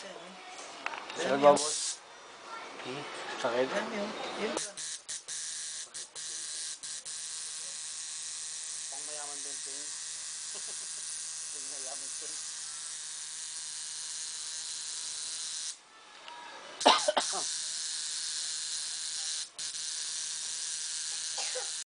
Ano ba, boss? Sakit? Yun. Pang mayaman din. Pang mayaman din.